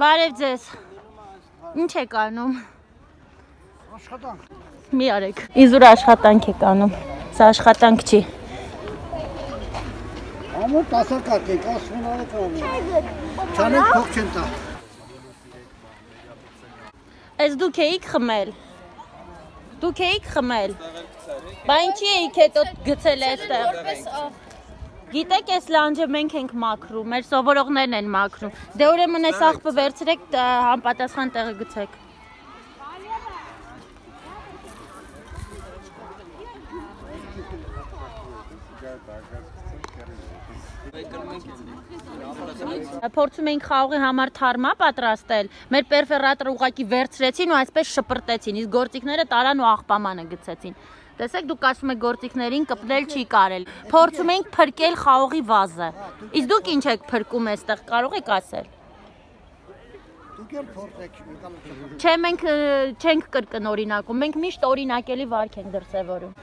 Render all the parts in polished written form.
Բարև ձեզ։ Ինչ եք անում։ Աշխատանք։ Մի արեք։ Իզուր աշխատանք եք անում։ Սա աշխատանք չի։ Ամոթ ասակակ եք, ասվում արեք անում։ Չանեք փող չեն տա։ Ես դուք էիք խմել։ Դուք էիք խմել։ Բա ինչի էիք հետո գցել այստեղ։ Գիտեք, այս լանջը մենք ենք մաքրում, մեր սովորողներն են մաքրում։ Դե ուրեմն այս աղբը վերցրեք, համապատասխան տեղը գցեք։ Փորձում էինք խաղողի համար թարմա պատրաստել, մեր պերֆորատորը ուղղակի վերցրեցին ու այսպես շպրտեցին, իսկ գործիքները տարան ու աղբամանը գցեցին։ Տեսեք, դուք ասում եք գործիքներին կպնել չի կարել։ Փորձում էինք փրկել խաղողի վազը։ Իսկ դուք ինչ եք փրկում այստեղ, կարող եք ասել։ Դուք էլ փորձեք, Չէ, մենք չենք կրկնօրինակում, մենք միշտ օրինակելի վարք ենք դրսևորում։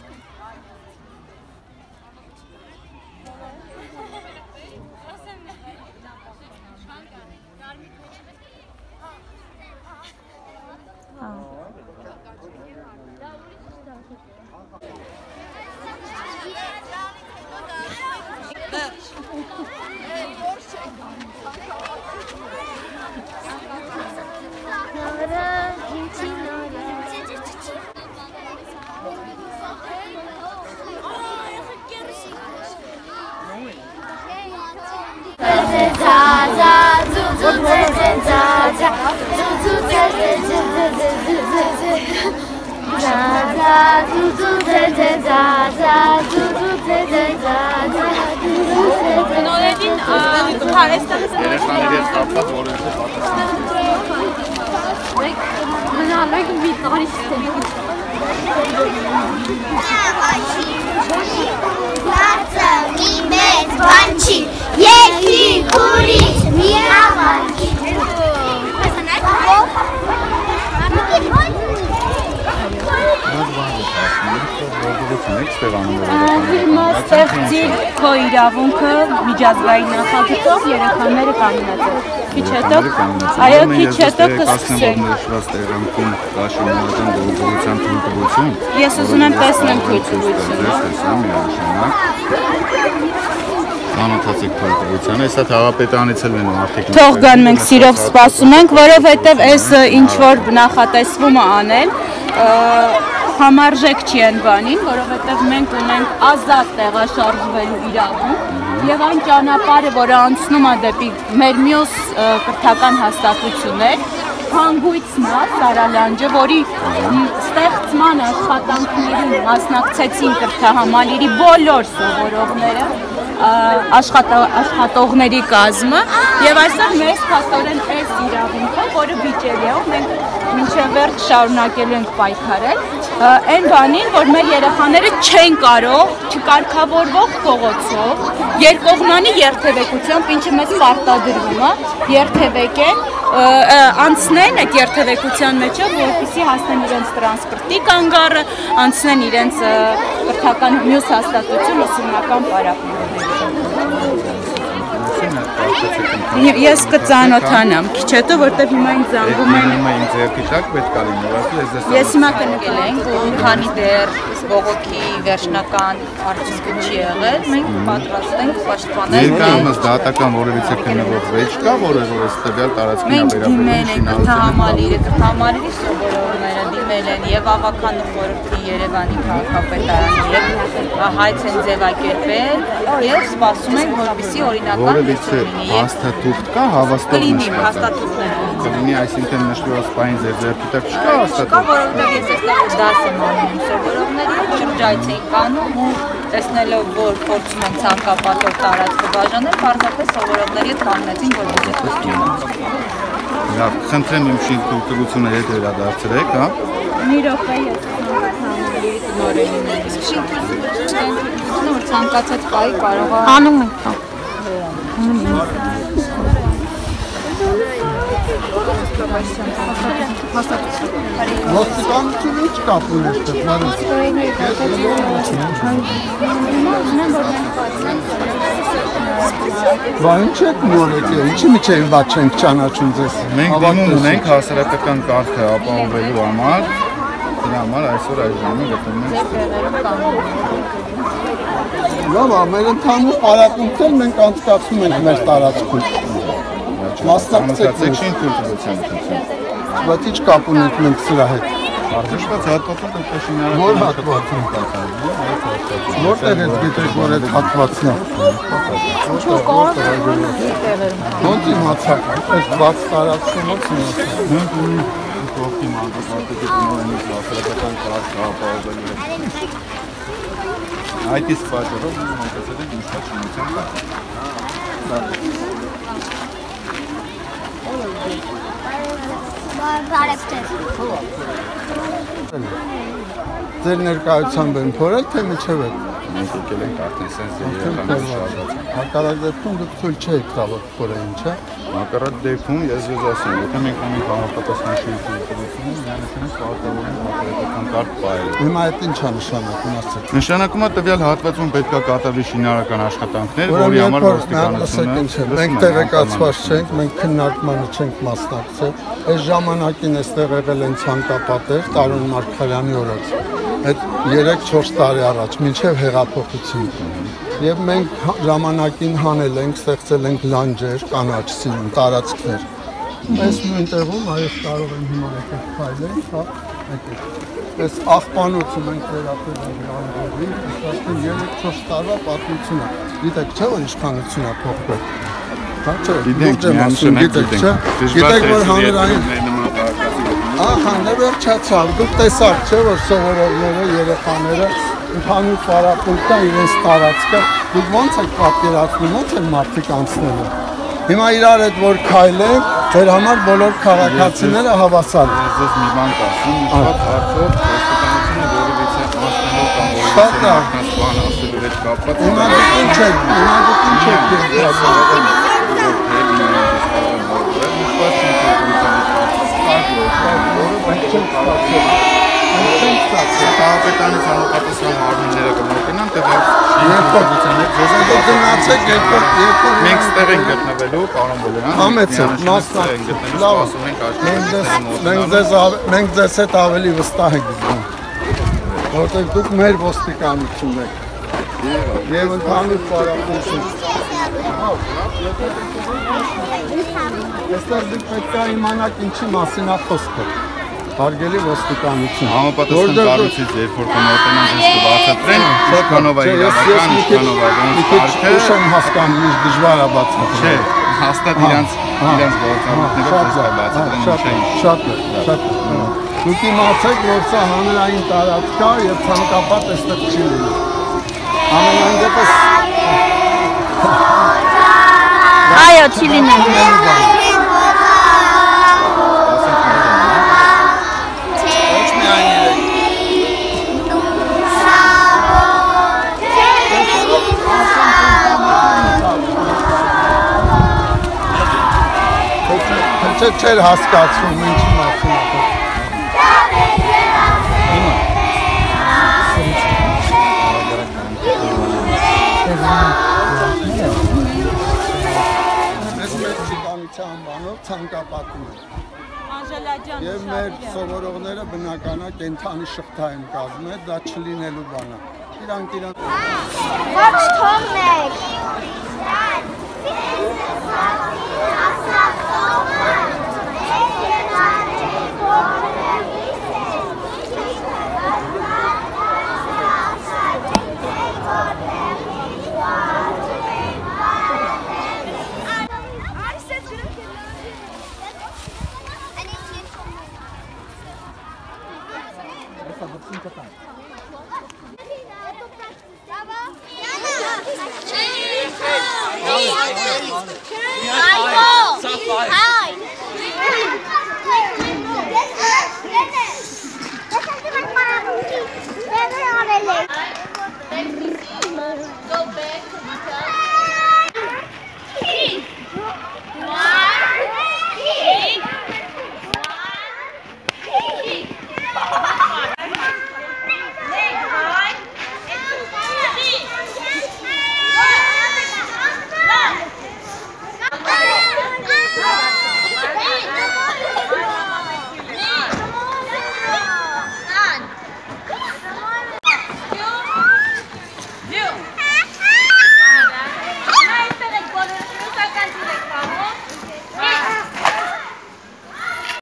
Հիմա ստեղծիր քո իրավունքը միջազգային նախագծով երեխաները կանգնած են։ Քիչ հետո, այո, քիչ հետո կսկսենք։ Ես ուզում եմ տեսնեմ թույլտվությունը։ Անոթացեք թույլտվությանը, հեսա թաղապետանից էլ են մարդիկ։ Թող գան, մենք սիրով սպասում ենք, որովհետև այս ինչ-որ նախատեսվումը անել, համարժեք չի են բանին, որովհետև մենք ունենք ազատ տեղաշարժվելու իրավունք եւ այն ճանապարհը, որը անցնում է դեպի մեր մյուս կրթական հաստատություններ, հանգույցն է Սարալանջը, որի ստեղծման աշխատանքներին մասնակցեցին կրթահամալիրի բոլոր սովորողները, աշխատողների կազմը եւ այսօր մեզ փաստորեն այս իրավունքը, որը վիճելի է, մենք մինչև վերջ շարունակելու ենք պայքարել, այն բանին, որ մեր երեխաները չեն կարող չկարգավորվող փողոցով երկկողմանի երթևեկությամբ, ինչը մեզ պարտադրվում է, երթևեկեն, անցնեն այդ երթևեկության մեջով, որպեսզի հասնեն իրենց տրանսպորտի կանգառը, անցնեն իրենց կրթական մյուս հաստատություն ուսումնական պարապմունքների։ Ես կծանոթանամ քիչ հետո, որտեղ հիմա ինձ զանգում են։ Ինձ ձեռքի տակ պետք է լինի, Ես հիմա կնկլենք ու քանի դեռ բողոքի վերջնական արդյունքը չի եղել, մենք պատրաստ ենք պաշտպանել։ Ներկայումս դատական որևիցե քննվող վեճ կա, որը որ այս տվյալ տարածքին վերաբերում կրթահամալիրի սովորողները դիմել են եւ ավականու խորհրդի Երևանի քաղաքապետարանի եւ հայց են ձևակերպել եւ սպասում ենք, որպեսզի օրինական լինի։ Հաստատուղթ կա, հավաստող նշված։ Հաստատուղթներ կլինի, այսինքն նշված պայն ձեռքի տակ չկա հաստատուղթ։ Չկա, որովհետեւ ես այստեղ դաս եմ անում սովորողների, շրջայց ենք անում ու տեսնելով, որ փորձում են ցանկապատով տարածքը բաժանել, պարզապես սովորողների հետ կանգնեցին, որպեսզի խոսքի ունենան։ Լավ, խնդրեմ իմ շինքրությունը հետ վերադարձրեք, հա։ Մի րոպե ես տնօրենին որ ցանկացած պայի կարող է անում ենք, հա։ Ոստիկանությունը ի՞նչ կապ ունի այստեղ, Մարիա։ Բա ինչ եք մորեք, ինչի միջև բաց չենք ճանաչում ձեզ։ Մենք դիմում ունենք հասարակական կարգը ապահովելու համար, դրա համար այսօր այս ժամը գտնում ենք։ Լավ, մեր ընդհանուր պարապմունքներ մենք անցկացնում ենք մեր տարածքում։ Մասնակցեք ինչ կուլտուրացիան գտնվում։ Բայց ինչ կապ ունենք մենք սրա հետ։ Արդյունքված հատվածը դեպքաշինարը։ Որ հատվածը։ Որտեղ եք գիտեք, որ այդ հատվածն է։ Ոնց իմացաք, այս բաց տարածքում ոնց իմացաք։ Կողքի մանկապարտեզի տնօրենից հասարակական կարգը ապահովելու։ Այդ իսկ պատճառով մենք մտածել ենք ինստիտուցիան Ձեր ներկայությամբ են փորել, թե միջև եք։ մենք եկել ենք արդեն սենց երեխաները շարժած։ Հակառակ դեպքում դուք թույլ չեք տա որ փորեն, չէ՞։ Հակառակ դեպքում ես ձեզ ասեմ, եթե մենք ունենք համապատասխան շինությունություն, միանշանակ պարտավոր ենք հասարակական կարգ պահել։ Հիմա այդ ինչ է նշանակում ասեք։ Նշանակում է տվյալ հատվածում պետք է կատարվի շինարարական աշխատանքներ, որի Որի համար համար ոստիկանությունը մենք տեղեկացված չենք, մենք քննարկմանը չենք մասնակցել։ Այս ժամանակին այստեղ եղել են ցանկապատեր Տարոն Մարգարյանի օրոք։ Այդ 3-4 տարի առաջ, մինչև հեղափոխություն։ Եվ մենք ժամանակին հանել ենք, ստեղծել ենք լանջեր, կանաչ սիրուն, տարածքներ։ Այս նույն տեղում այս կարող են հիմա եկեք քայլել, հա, եկեք։ Այս աղբանոցը մենք վերապրել ենք լանջերի, այսինքն 3-4 տարվա պատմություն է։ Գիտեք չէ՞ որ իշխանություն է փոխվել։ Հա չէ, գիտենք, գիտեք չէ։ Գիտեք որ հանրային Ահա, վերջացավ, դուք տեսաք չէ՞ որ սովորողները, երեխաները ընդհանուր պարապմունքն իրենց տարածքը, դուք ոնց եք պատկերացնում, ոնց են մարդիկ անցնելու։ Հիմա իրար հետ որ քայլենք, ձեր համար բոլոր քաղաքացիները հավասար են։ Ես մի բան կասեմ, շատ հարցով ոստիկանությունը որևիցե մասնավոր կամ Շատ լավ։ բան ասելու հետ կապված Հիմա դուք ինչ եք Քաղաքապետարանի համապատասխան մարմինները կմոտենան տվյալ գնացեք երկրորդ մենք ստեղ ենք գտնվելու, պարոն Բոլյան, համեցեք, լավ, մենք ձեզ հետ ավելի վստահ ենք զգում, որտեղ դուք մեր ոստիկանությունն եք և ընդհանուր պարապմունքն։ Այստեղ դուք պետք է իմանաք ինչի մասին է խոսքը, հարգելի ոստիկանություն։ Համապատասխան կառույցից երբ որ կմոտենան ձեզ կբացատրեն, ինչքանով է իրավական, ինչքանով է ոնց կարգը։ Ուշ եմ հասկանում, ինչ դժվար է բացատրել։ Չէ, հաստատ իրենց գործառույթներով ձեզ կբացատրեն ինչ է։ Շատ է։ Դուք իմացեք, որ սա հանրային տարածք է և ցանկապատ այստեղ չի լինի։ Ամենայն դեպս Այո, չի լինել։ Չէր հասկացվում ինչի մասին է։ Մեզ մեր ճիկանության անվանով ցանկապատում են։ Եվ մեր սովորողները բնականա կենթանի շղթա են կազմել, դա չլինելու բան է։ Իրանք Ոչ թողնեք։